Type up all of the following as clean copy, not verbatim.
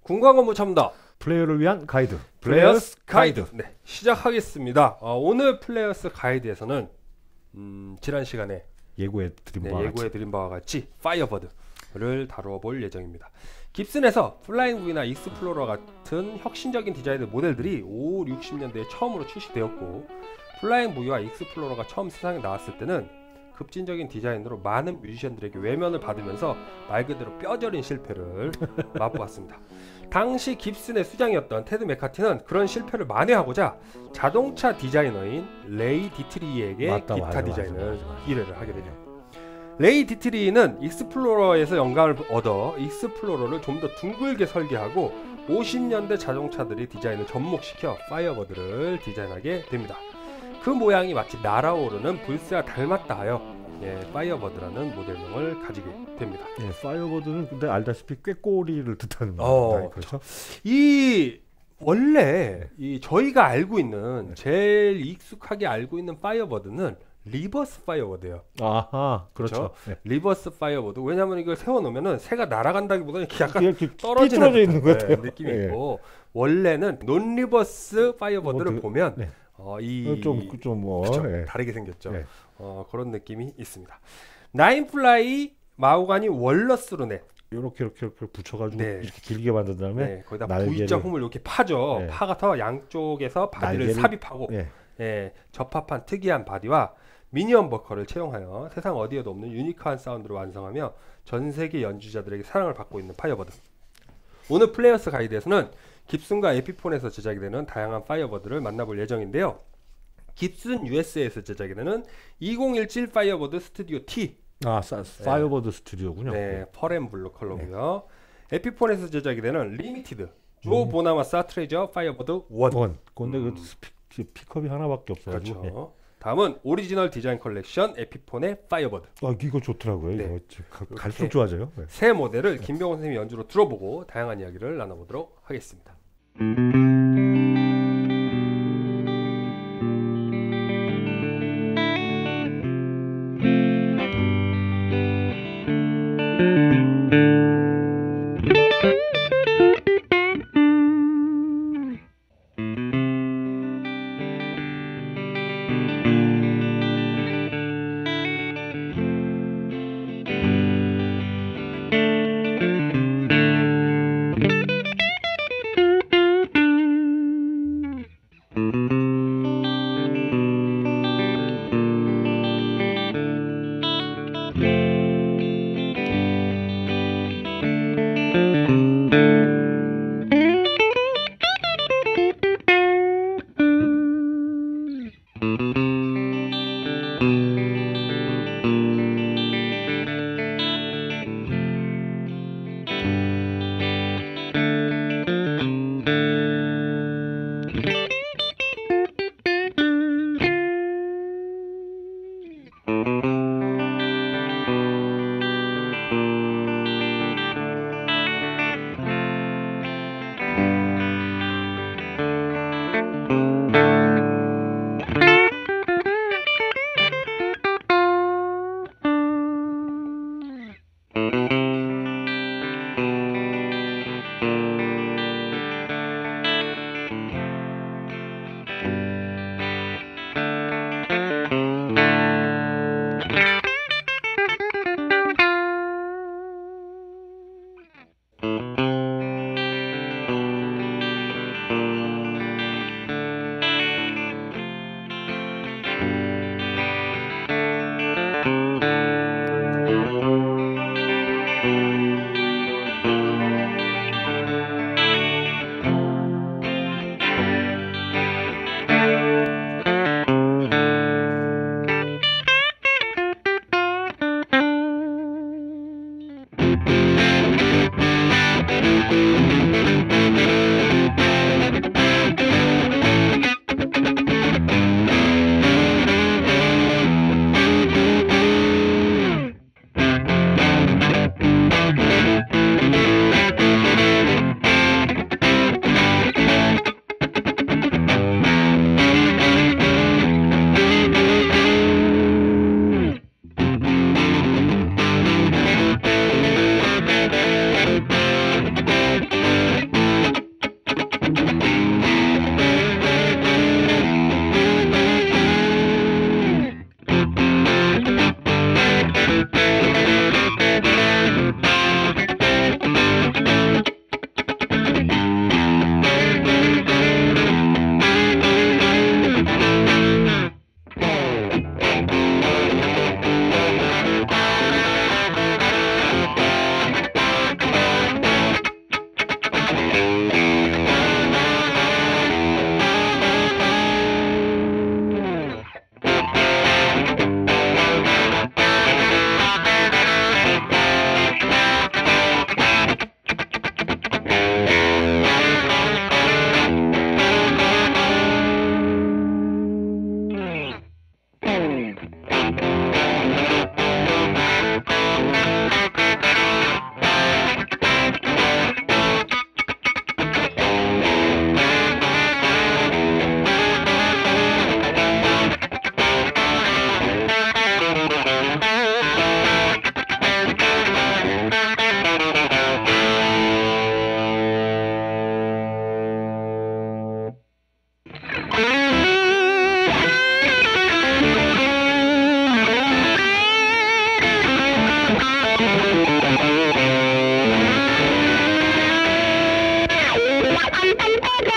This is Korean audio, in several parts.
군광 업무 첨다 플레이어를 위한 가이드 플레이어스 가이드 시작하겠습니다. 오늘 플레이어스 가이드에서는 지난 시간에 예고해드린 바와 같이 파이어버드를 다뤄볼 예정입니다. 깁슨에서 플라잉 V나 익스플로러 같은 혁신적인 디자인 모델들이 5, 60년대에 처음으로 출시되었고, 플라잉 V와 익스플로러가 처음 세상에 나왔을 때는 급진적인 디자인으로 많은 뮤지션들에게 외면을 받으면서 말 그대로 뼈저린 실패를 맛보았습니다. 당시 깁슨의 수장이었던 테드 메카티는 그런 실패를 만회하고자 자동차 디자이너인 레이 디트리에게 기타 디자인을 의뢰를 하게 되죠. 레이 디트리는 익스플로러에서 영감을 얻어 익스플로러를 좀 더 둥글게 설계하고 50년대 자동차들의 디자인을 접목시켜 파이어버드를 디자인하게 됩니다. 그 모양이 마치 날아오르는 불새와 닮았다 하여 파이어버드라는 모델명을 가지게 됩니다. 파이어버드는 근데 알다시피 꾀꼬리를 뜻하는 그렇죠. 이 원래 저희가 알고 있는 제일 익숙하게 알고 있는 파이어버드는 리버스 파이어버드예요. 아하, 그렇죠. 리버스 파이어버드. 왜냐하면 이걸 세워놓으면은 새가 날아간다기보다는 약간 이렇게 떨어지는 있는 것 같아요. 느낌이 있고, 원래는 논 리버스 파이어버드를 보면 다르게 생겼죠. 그런 느낌이 있습니다. 나인플라이 마호가니 월러스로 이렇게 붙여가지고 이렇게 길게 만든 다음에 거기다 V자 홈을 이렇게 파죠. 파가서 양쪽에서 바디를 삽입하고 접합한 특이한 바디와 미니엄 버커를 채용하여 세상 어디에도 없는 유니크한 사운드를 완성하며 전 세계 연주자들에게 사랑을 받고 있는 파이어버드. 오늘 플레이어스 가이드에서는 깁슨과 에피폰에서 제작이 되는 다양한 파이어버드를 만나볼 예정인데요. 깁슨 USA에서 제작이 되는 2017 파이어버드 스튜디오 T. 파이어버드 스튜디오군요. 펄앤블루 컬러고요. 에피폰에서 제작이 되는 리미티드 조 보나마사 트레저 파이어버드 1. 근데 그 픽업이 하나밖에 없어요. 그렇죠. 다음은 오리지널 디자인 컬렉션 에피폰의 파이어버드. 이거 좋더라고요. 이거 갈수록 좋아져요. 새 모델을 김병원 선생님이 연주로 들어보고 다양한 이야기를 나눠보도록 하겠습니다.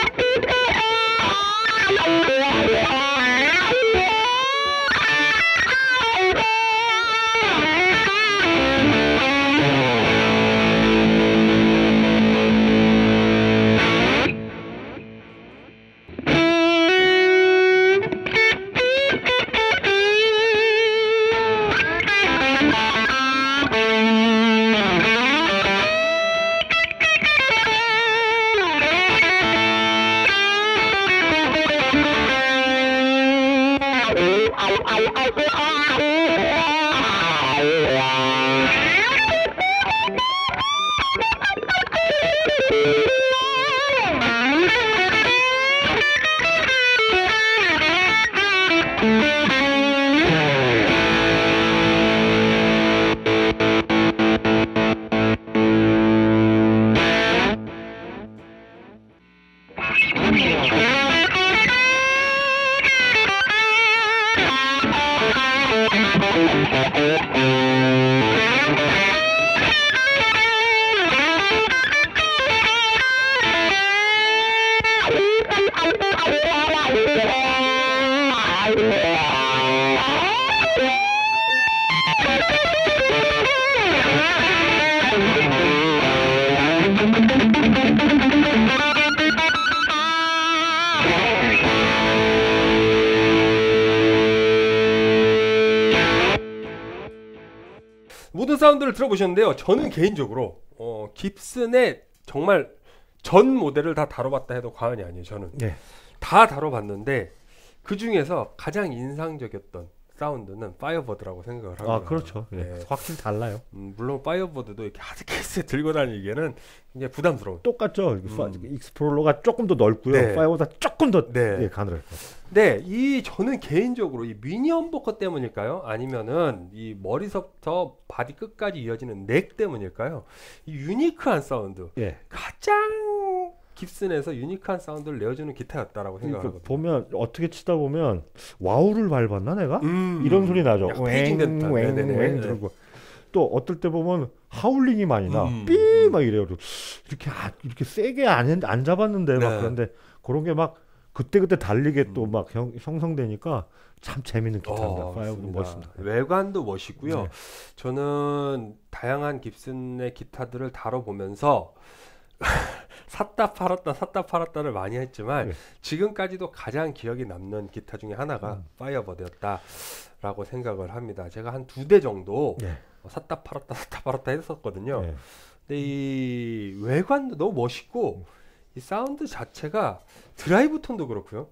모든 사운드를 들어보셨는데요. 저는 개인적으로 깁슨의 정말 전 모델을 다 다뤄봤다 해도 과언이 아니에요. 저는 다 다뤄봤는데 그 중에서 가장 인상적이었던 사운드는 파이어버드라고 생각을 합니다. 아, 그렇죠. 확실히 달라요. 물론 파이어버드도 이렇게 하드 케이스에 들고 다니기에는 굉장히 부담스러운. 똑같죠. 익스플로러가 조금 더 넓고요. 파이어보다 조금 더 가늘어요. 네, 저는 개인적으로 이 미니 험버커 때문일까요? 아니면은 이 머리서부터 바디 끝까지 이어지는 넥 때문일까요? 이 유니크한 사운드, 가장 깁슨에서 유니크한 사운드를 내어주는 기타였다라고 생각하거든요. 보면 어떻게 치다 보면 와우를 밟았나 내가? 이런 소리 나죠. 웽웽웽 들고. 또 어떨 때 보면 하울링이 많이 나. 삐 막 이래요. 이렇게 세게 안 잡았는데 막 그런데 그런 게 막 그때그때 달리게 또 막 형성되니까 참 재밌는 기타입니다. 파이어도 멋있습니다. 외관도 멋있고요. 저는 다양한 깁슨의 기타들을 다뤄보면서 샀다 팔았다를 많이 했지만 지금까지도 가장 기억에 남는 기타 중에 하나가 파이어버드였다라고 생각을 합니다. 제가 한 2대 정도 샀다 팔았다 했었거든요. 근데 이 외관도 너무 멋있고 이 사운드 자체가 드라이브 톤도 그렇고요.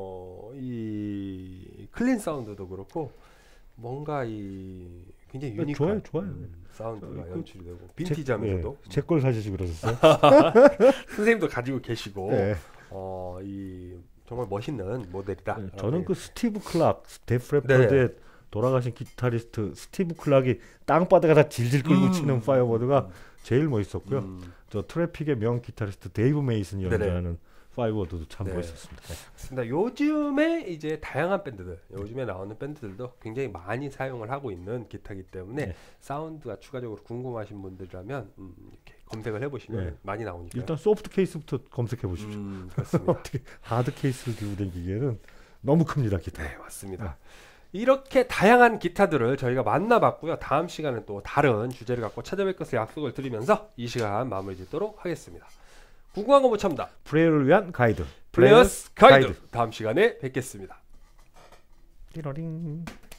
이 클린 사운드도 그렇고 뭔가 이 굉장히 유니크한 좋아요. 사운드가 연출이 되고 빈티지하면서도 제 걸 사시지 그러셨어요? 선생님도 가지고 계시고 이 정말 멋있는 모델이다. 저는 그 스티브 클락, 데프 레퍼드의 돌아가신 기타리스트 스티브 클락이 땅바닥에 다 질질 끌고 치는 파이어버드가 제일 멋있었고요. 저 트래픽의 명 기타리스트 데이브 메이슨이 연주하는 파이어버드도 참 멋있었습니다. 맞습니다. 요즘에 이제 다양한 밴드들, 요즘에 나오는 밴드들도 굉장히 많이 사용을 하고 있는 기타이기 때문에 사운드가 추가적으로 궁금하신 분들이라면 이렇게 검색을 해보시면 많이 나오니까 일단 소프트 케이스부터 검색해 보십시오. 그렇습니다. 어떻게 하드 케이스를 들고 다니기에는 너무 큽니다, 기타. 네, 맞습니다. 이렇게 다양한 기타들을 저희가 만나봤고요. 다음 시간은 또 다른 주제를 갖고 찾아뵐 것을 약속을 드리면서 이 시간 마무리 짓도록 하겠습니다. 궁금한 거 못 참다. 플레이어를 위한 가이드. 플레이어스 가이드. 다음 시간에 뵙겠습니다. 띠러링.